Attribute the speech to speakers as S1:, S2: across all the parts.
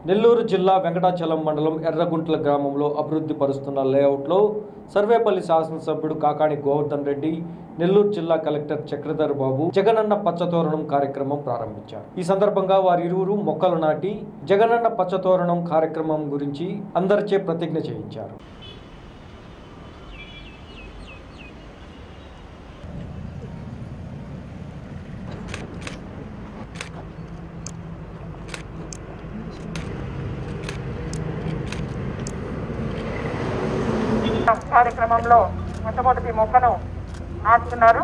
S1: నెల్లూరు జిల్లా వెంకటాచలం మండలం ఎర్రగుంట్ల గ్రామంలో అభివృద్ధి పరుస్తున్న లేఅవుట్లో సర్వేపల్లి శాసనసభ్యుడు కాకాణి గోవర్ధన్ రెడ్డి, నెల్లూరు జిల్లా కలెక్టర్ చక్రధర్ బాబు జగనన్న పచ్చతోరణం కార్యక్రమం ప్రారంభించారు. ఈ సందర్భంగా వారిరువురు మొక్కలు నాటి జగనన్న పచ్చతోరణం కార్యక్రమం గురించి అందరిచే ప్రతిజ్ఞ చేయించారు.
S2: కార్యక్రమంలో మొట్టమొదటి మొక్కను నాటుతున్నారు.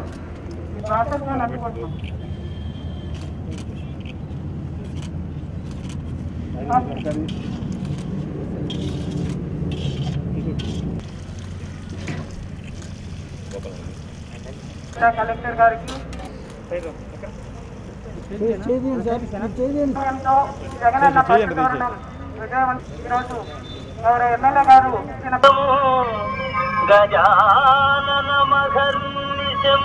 S2: కలెక్టర్ గారికి జగనన్న పచ్చతోరణం ఈరోజు గౌరవ ఎమ్మెల్యే గారు ఇచ్చిన
S3: గజాననమఘర్నిశం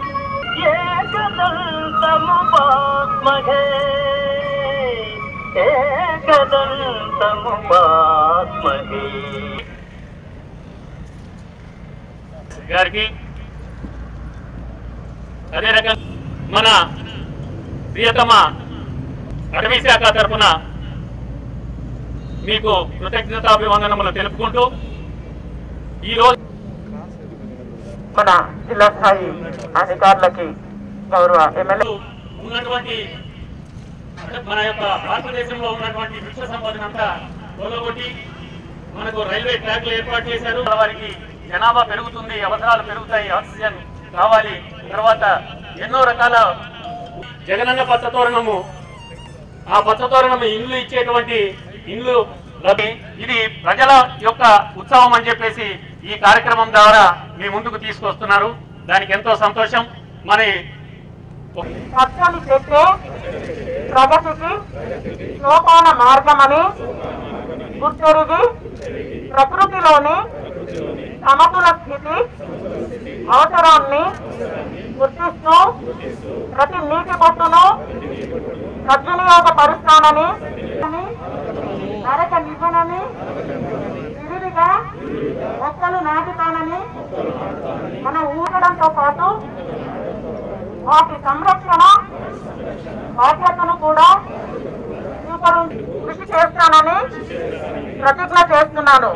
S3: ఏకదంతముపాస్మహే ఏకదంతముపాస్మహే గారికి అదే రకంగా మన ప్రియతమ అటవీ శాఖ తరఫున మీకు కృతజ్ఞతాభివందనములు తెలుపుకుంటూ ఈరోజు
S2: మన జిల్లా స్థాయి అధికారులకి గౌరవ ఎమ్మెల్యే
S3: ఉన్నటువంటి మన యొక్క భారతదేశంలో ఉన్నటువంటి వృక్ష సంపదను అంతా కొలగొట్టి మనకు రైల్వే ట్రాక్లు ఏర్పాటు చేశారు. వారికి జనాభా పెరుగుతుంది, అవసరాలు పెరుగుతాయి, ఆక్సిజన్ కావాలి. తర్వాత ఎన్నో రకాల జగనన్న పచ్చతోరణము, ఆ పచ్చతోరణము ఇండ్లు ఇచ్చేటువంటి ఇండ్లు ఇది ప్రజల యొక్క ఉత్సవం అని చెప్పేసి ఈ కార్యక్రమం ద్వారా మీ ముందుకు తీసుకొస్తున్నారు. దానికి ఎంతో సంతోషం. మరి
S2: పచ్చని చెట్టే ప్రగతికి సోపాన మార్గమని గుర్తెరిగి ప్రకృతిలోని సమతుల స్థితి అవసరాన్ని గుర్తిస్తూ ప్రతి నీటి బొట్టును సద్వినియోగపరుస్తానని నరక నిపుణని విరివిగా మొక్కలు నాటుతానని మన ఊరడంతో పాటు వాటి సంరక్షణ బాధ్యతను కూడా కృషి చేస్తానని ప్రతిజ్ఞ చేస్తున్నాను.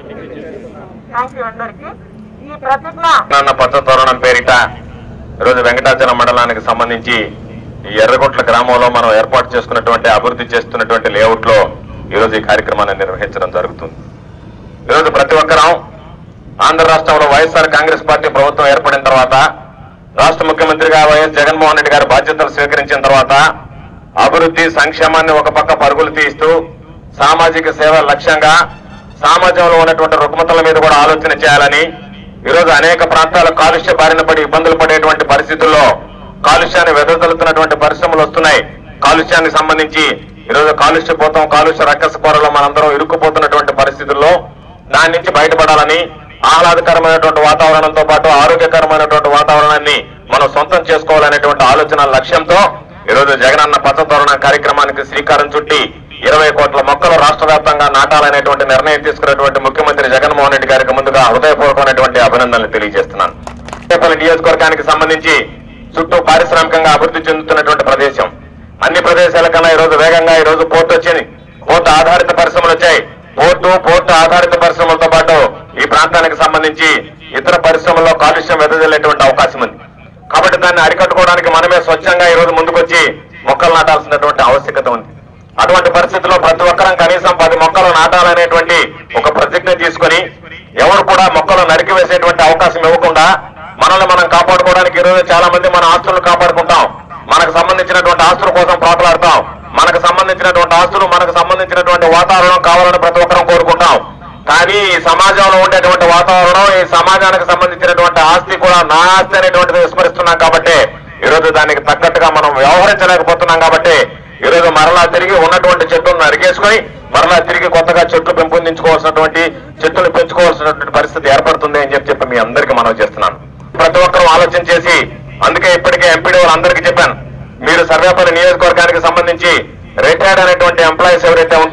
S2: థ్యాంక్ యూ అందరికీ. ఈ ప్రతిజ్ఞ
S4: పచ్చతోరణం పేరిట ఈరోజు వెంకటాచలం మండలానికి సంబంధించి ఈ ఎర్రగుంట్ల గ్రామంలో మనం ఏర్పాటు చేసుకున్నటువంటి అభివృద్ధి చేస్తున్నటువంటి లేఅవుట్ లో ఈరోజు ఈ కార్యక్రమాన్ని నిర్వహించడం జరుగుతుంది. ఈరోజు ప్రతి ఒక్కరూ ఆంధ్ర రాష్ట్రంలో వైఎస్ఆర్ కాంగ్రెస్ పార్టీ ప్రభుత్వం ఏర్పడిన తర్వాత రాష్ట్ర ముఖ్యమంత్రిగా వైఎస్ జగన్మోహన్ రెడ్డి గారి బాధ్యతలు స్వీకరించిన తర్వాత అభివృద్ధి సంక్షేమాన్ని ఒక పక్క పరుగులు తీస్తూ సామాజిక సేవ లక్ష్యంగా సమాజంలో ఉన్నటువంటి రుగ్మతల మీద కూడా ఆలోచన చేయాలని ఈరోజు అనేక ప్రాంతాల కాలుష్య బారిన పడి ఇబ్బందులు పడేటువంటి పరిస్థితుల్లో కాలుష్యాన్ని వెదజల్లుతున్నటువంటి పరిశ్రమలు వస్తున్నాయి. కాలుష్యానికి సంబంధించి ఈరోజు కాలుష్యపోతాం, కాలుష్య రక్కస పొరలో మనందరం ఇరుక్కుపోతున్నటువంటి పరిస్థితుల్లో దాని నుంచి బయటపడాలని, ఆహ్లాదకరమైనటువంటి వాతావరణంతో పాటు ఆరోగ్యకరమైనటువంటి వాతావరణాన్ని మనం సొంతం చేసుకోవాలనేటువంటి ఆలోచన లక్ష్యంతో ఈరోజు జగనన్న పచ్చతోరణం కార్యక్రమానికి శ్రీకారం చుట్టి 20 కోట్ల మొక్కలు రాష్ట్ర వ్యాప్తంగా నాటాలనేటువంటి నిర్ణయం తీసుకున్నటువంటి ముఖ్యమంత్రి జగన్మోహన్ రెడ్డి గారికి ముందుగా హృదయపూర్వకమైనటువంటి అభినందనలు తెలియజేస్తున్నాను. రేపల్లి నియోజకవర్గానికి సంబంధించి చుట్టూ పారిశ్రామికంగా అభివృద్ధి చెందుతున్నటువంటి ప్రదేశం. అన్ని ప్రదేశాల కన్నా ఈరోజు వేగంగా ఈరోజు పోర్టు వచ్చింది. పోర్టు ఆధారిత పరిశ్రమలు వచ్చాయి. పోర్టు ఆధారిత పరిశ్రమలతో పాటు ఈ ప్రాంతానికి సంబంధించి ఇతర పరిశ్రమల్లో కాలుష్యం వెదజల్లేటువంటి అవకాశం ఉంది. కాబట్టి దాన్ని అరికట్టుకోవడానికి మనమే స్వచ్ఛంగా ఈరోజు ముందుకొచ్చి మొక్కలు నాటాల్సినటువంటి ఆవశ్యకత ఉంది. అటువంటి పరిస్థితుల్లో ప్రతి ఒక్కరం కనీసం 10 మొక్కలు నాటాలనేటువంటి ఒక ప్రతిజ్ఞ తీసుకుని ఎవరు కూడా మొక్కలు నరికి వేసేటువంటి అవకాశం ఇవ్వకుండా మనల్ని మనం కాపాడుకోవడానికి ఈరోజు చాలా మంది మన ఆస్తులను కాపాడుకుంటాం. మనకు సంబంధించినటువంటి ఆస్తుల కోసం పోట్లాడతాం. మనకు సంబంధించినటువంటి ఆస్తులు, మనకు సంబంధించినటువంటి వాతావరణం కావాలని ప్రతి ఒక్కరం కోరుకుంటాం. కానీ ఈ సమాజంలో ఉండేటువంటి వాతావరణం, ఈ సమాజానికి సంబంధించినటువంటి ఆస్తి కూడా నా ఆస్తి అనేటువంటిది విస్మరిస్తున్నాం. కాబట్టి ఈరోజు దానికి తగ్గట్టుగా మనం వ్యవహరించలేకపోతున్నాం. కాబట్టి ఈరోజు మరలా తిరిగి ఉన్నటువంటి చెట్టును నరికేసుకొని మరలా తిరిగి కొత్తగా చెట్లు పెంపొందించుకోవాల్సినటువంటి, చెట్టును పెంచుకోవాల్సినటువంటి పరిస్థితి ఏర్పడుతుంది అని చెప్పి మీ అందరికీ మనవి చేస్తున్నాను. ప్రతి ఒక్కరూ ఆలోచన చేసి, అందుకే ఇప్పటికే ఎంపీడీ వాళ్ళందరికీ చెప్పాను, మీరు సర్వేపల్లి నియోజకవర్గానికి సంబంధించి రిటైర్డ్ అనేటువంటి ఎంప్లాయీస్ ఎవరైతే ఉంటే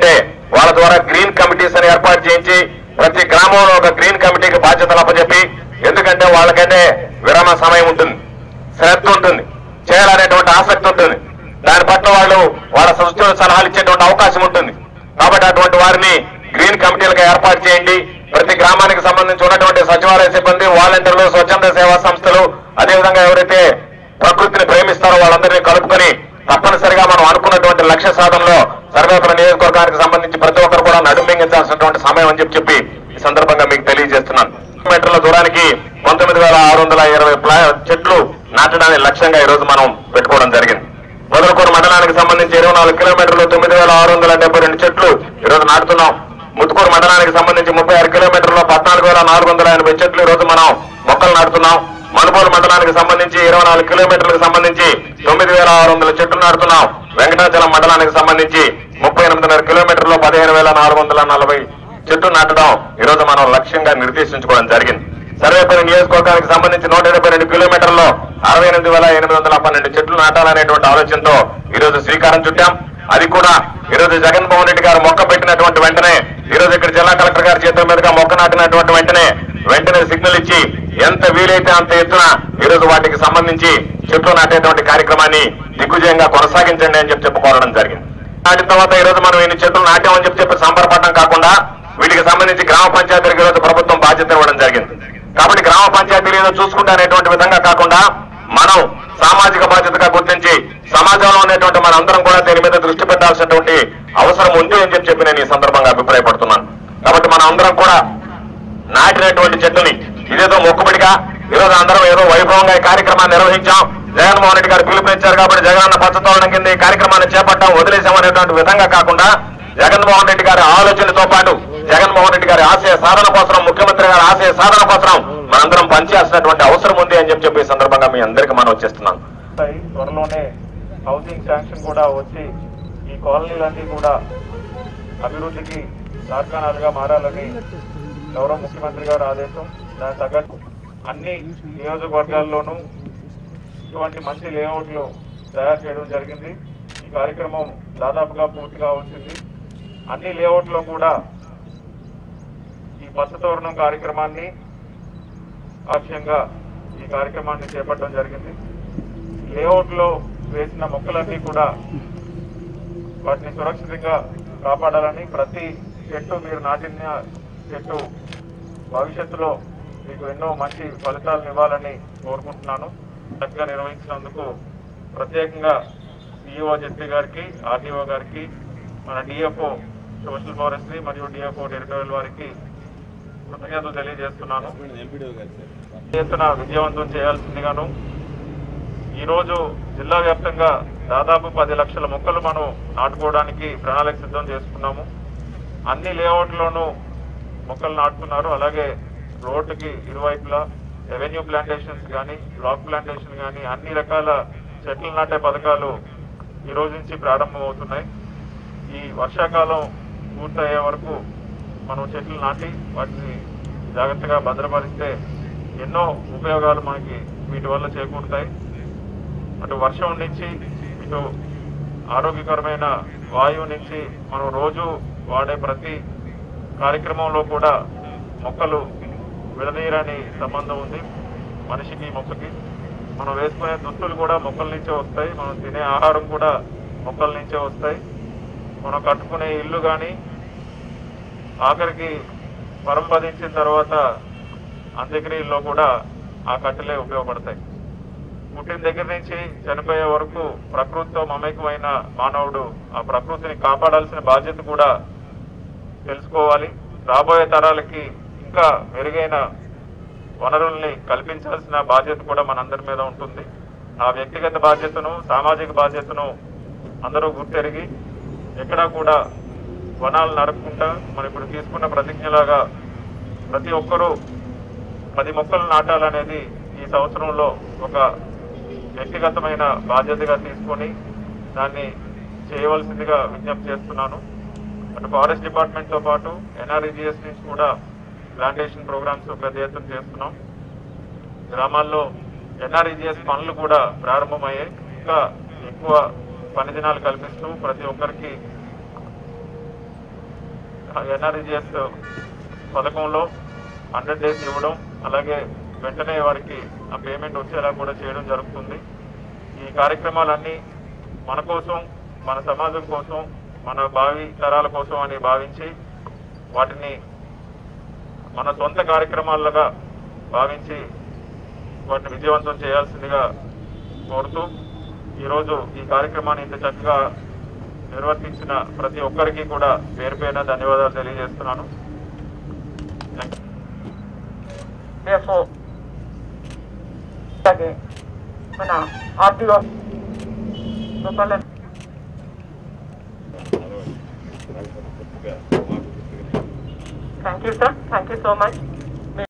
S4: వాళ్ళ ద్వారా గ్రీన్ కమిటీస్ అని ఏర్పాటు చేయించి ప్రతి గ్రామంలో ఒక గ్రీన్ కమిటీకి బాధ్యతలు అప్పచెప్పి, ఎందుకంటే వాళ్ళకంటే విరామ సమయం ఉంటుంది, శ్రద్ధ ఉంటుంది, చేయాలనేటువంటి ఆసక్తి ఉంటుంది, దాని పట్ల వాళ్ళు వాళ్ళ సూచన సలహాలు ఇచ్చేటువంటి అవకాశం ఉంటుంది. కాబట్టి అటువంటి వారిని గ్రీన్ కమిటీలుగా ఏర్పాటు చేయండి. ప్రతి గ్రామానికి సంబంధించి ఉన్నటువంటి సచివాలయ సిబ్బంది, వాలంటీర్లు, స్వచ్ఛంద సేవా సంస్థలు, అదేవిధంగా ఎవరైతే ప్రకృతిని ప్రేమిస్తారో వాళ్ళందరినీ కలుపుకొని తప్పనిసరిగా మనం అనుకున్నటువంటి లక్ష్య సాధనలో సర్వేపల్లి నియోజకవర్గానికి సంబంధించి ప్రతి ఒక్కరు కూడా నడుంబించాల్సినటువంటి సమయం అని చెప్పి ఈ సందర్భంగా మీకు తెలియజేస్తున్నాను. మీటర్ల దూరానికి 19,620 చెట్లు నాటడానికి లక్ష్యంగా ఈ రోజు మనం పెట్టుకోవడం జరిగింది. మొదలకూరు మండలానికి సంబంధించి 24 కిలోమీటర్లు 9,672 చెట్లు ఈ రోజు నాటుతున్నాం. ముత్తుకూరు మండలానికి సంబంధించి 36 కిలోమీటర్లు 14,480 చెట్లు ఈ రోజు మనం మొక్కలు నాటుతున్నాం. మనుబోలు మండలానికి సంబంధించి 24 కిలోమీటర్లకు సంబంధించి 9,600 చెట్లు నాటుతున్నాం. వెంకటాచలం మండలానికి సంబంధించి 38.5 కిలోమీటర్లు 15,440 చెట్లు నాటడం ఈ రోజు మనం లక్ష్యంగా నిర్దేశించుకోవడం జరిగింది. సర్వేపల్లి నియోజకవర్గానికి సంబంధించి 172 కిలోమీటర్లలో 68,812 చెట్లు నాటాలనేటువంటి ఆలోచనతో ఈ రోజు శ్రీకారం చుట్టాం. అది కూడా ఈ రోజు జగన్మోహన్ రెడ్డి గారు మొక్క పెట్టినటువంటి వెంటనే, ఈ రోజు ఇక్కడ జిల్లా కలెక్టర్ గారి చేతుల మీదుగా మొక్క నాటినటువంటి వెంటనే సిగ్నల్ ఇచ్చి ఎంత వీలైతే అంత ఎత్తున ఈ రోజు వాటికి సంబంధించి చెట్లు నాటేటువంటి కార్యక్రమాన్ని దిగ్విజయంగా కొనసాగించండి అని చెప్పి కోరడం జరిగింది. నాటిన తర్వాత ఈ రోజు మనం ఇన్ని చెట్లు నాటామని చెప్పి సంబరపడడం కాకుండా వీటికి సంబంధించి గ్రామ పంచాయతీలకు ఈ రోజు ప్రభుత్వం బాధ్యత ఇవ్వడం జరిగింది. కాబట్టి గ్రామ పంచాయతీలు ఏదో చూసుకుంటే అనేటువంటి విధంగా కాకుండా మనం సామాజిక బాధ్యతగా గుర్తించి సమాజంలో ఉన్నటువంటి మన అందరం కూడా దీని మీద దృష్టి పెట్టాల్సినటువంటి అవసరం ఉంది అని చెప్పి నేను ఈ సందర్భంగా అభిప్రాయపడుతున్నాను. కాబట్టి మన అందరం కూడా నాటినటువంటి చెట్టుని ఇదేదో మొక్కుబడిగా ఈరోజు అందరం ఏదో వైభవంగా ఈ కార్యక్రమాన్ని నిర్వహించాం. జగన్మోహన్ రెడ్డి గారు పిలుపునిచ్చారు కాబట్టి జగనన్న పచ్చతోరణం కింద ఈ కార్యక్రమాన్ని చేపట్టాం, వదిలేసాం అనేటువంటి విధంగా కాకుండా జగన్మోహన్ రెడ్డి గారి ఆలోచనతో పాటు జగన్మోహన్ రెడ్డి గారి ఆశయ సాధన కోసం, ముఖ్యమంత్రి గారి ఆశయ సాధన కోసం మనందరం పనిచేయాల్సినటువంటి అవసరం ఉంది అని చెప్పి ఈ సందర్భంగా మీ అందరికీ మనం వచ్చేస్తున్నాను.
S5: త్వరలోనే హౌసింగ్ శాంక్షన్ కూడా వచ్చి ఈ కాలనీలన్నీ కూడా అభివృద్ధికి తార్కాణాలుగా మారాలని గౌరవ ముఖ్యమంత్రి గారి ఆదేశం. దాని తగ్గట్టు అన్ని నియోజకవర్గాల్లోనూ ఇటువంటి మంచి లేఅవుట్లు తయారు చేయడం జరిగింది. ఈ కార్యక్రమం దాదాపుగా పూర్తిగా వచ్చింది. అన్ని లేఅవుట్లో కూడా ఈ పచ్చతోరణం కార్యక్రమాన్ని లక్ష్యంగా ఈ కార్యక్రమాన్ని చేపట్టడం జరిగింది. లేఅవుట్ లో వేసిన మొక్కలన్నీ కూడా వాటిని సురక్షితంగా కాపాడాలని, ప్రతి చెట్టు మీరు నాటిన చెట్టు భవిష్యత్తులో మీకు ఎన్నో మంచి ఫలితాలను ఇవ్వాలని కోరుకుంటున్నాను. చక్కగా నిర్వహించినందుకు ప్రత్యేకంగా సిఇఓ జెడ్పీ గారికి, ఆర్డీఓ గారికి, మన డిఎఫ్ఓ సోషల్ ఫారెస్ట్రీ మరియు డిఎఫ్ఓ టెరిటోరియల్ వారికి కృతజ్ఞతలు తెలియజేస్తున్నాను. ఎత్తున విజయవంతం చేయాల్సిందిగాను ఈరోజు జిల్లా వ్యాప్తంగా దాదాపు 10 లక్షల మొక్కలు మనం నాటుకోవడానికి ప్రణాళిక సిద్ధం చేసుకున్నాము. అన్ని లేఅవుట్లోనూ మొక్కలు నాటుతున్నారు. అలాగే రోడ్డుకి ఇరువైపులా రెవెన్యూ ప్లాంటేషన్స్ కానీ, బ్లాక్ ప్లాంటేషన్ కానీ అన్ని రకాల చెట్లు నాటే పథకాలు ఈ రోజు నుంచి ప్రారంభమవుతున్నాయి. ఈ వర్షాకాలం పూర్తయ్యే వరకు మనం చెట్లు నాటి వాటిని జాగ్రత్తగా భద్రపరిస్తే ఎన్నో ఉపయోగాలు మనకి వీటి వల్ల చేకూరుతాయి. అటు వర్షం నుంచి ఇటు ఆరోగ్యకరమైన వాయువు నుంచి మనం రోజు వాడే ప్రతి కార్యక్రమంలో కూడా మొక్కలు విడదీయరాని సంబంధం ఉంది మనిషికి మొక్కకి. మనం వేసుకునే దుస్తులు కూడా మొక్కల నుంచే వస్తాయి, మనం తినే ఆహారం కూడా మొక్కల నుంచే వస్తాయి, మనం కట్టుకునే ఇల్లు కానీ ఆఖరికి పరంపదించిన తర్వాత అంత్యక్రియల్లో కూడా ఆ కట్టెలే ఉపయోగపడతాయి. పుట్టిన దగ్గర నుంచి చనిపోయే వరకు ప్రకృతితో మమేకమైన మానవుడు ఆ ప్రకృతిని కాపాడాల్సిన బాధ్యత కూడా తెలుసుకోవాలి. రాబోయే తరాలకి ఇంకా మెరుగైన వనరుల్ని కల్పించాల్సిన బాధ్యత కూడా మనందరి మీద ఉంటుంది. ఆ వ్యక్తిగత బాధ్యతను, సామాజిక బాధ్యతను అందరూ గుర్తెరిగి ఎక్కడా కూడా వనాలు నరకకుండా మనం ఇప్పుడు తీసుకున్న ప్రతిజ్ఞలాగా ప్రతి ఒక్కరూ 10 మొక్కలు నాటాలనేది ఈ సంవత్సరంలో ఒక వ్యక్తిగతమైన బాధ్యతగా తీసుకొని దాన్ని చేయవలసిందిగా విజ్ఞప్తి చేస్తున్నాను. అటు ఫారెస్ట్ డిపార్ట్మెంట్తో పాటు ఎన్ఆర్ఈజీఎస్ నుంచి కూడా ప్లాంటేషన్ ప్రోగ్రామ్స్ పెద్ద ఎత్తున చేస్తున్నాం. గ్రామాల్లో ఎన్ఆర్ఈజీఎస్ పనులు కూడా ప్రారంభమయ్యాయి. ఇంకా ఎక్కువ పని దినాలు కల్పిస్తూ ప్రతి ఒక్కరికి ఎన్ఆర్ఈజిఎస్ పథకంలో 100 days ఇవ్వడం, అలాగే వెంటనే వారికి ఆ పేమెంట్ వచ్చేలా కూడా చేయడం జరుగుతుంది. ఈ కార్యక్రమాలన్నీ మన కోసం, మన సమాజం కోసం, మన భావి తరాల కోసం అని భావించి వాటిని మన సొంత కార్యక్రమాలుగా భావించి వాటిని విజయవంతం చేయాల్సిందిగా కోరుతూ ఈరోజు ఈ కార్యక్రమాన్ని ఇంత చక్కగా నిర్వర్తించిన ప్రతి ఒక్కరికి కూడా పేరు పేరున ధన్యవాదాలు తెలియజేస్తున్నాను.
S2: మన RTO thank you sir, thank you so much.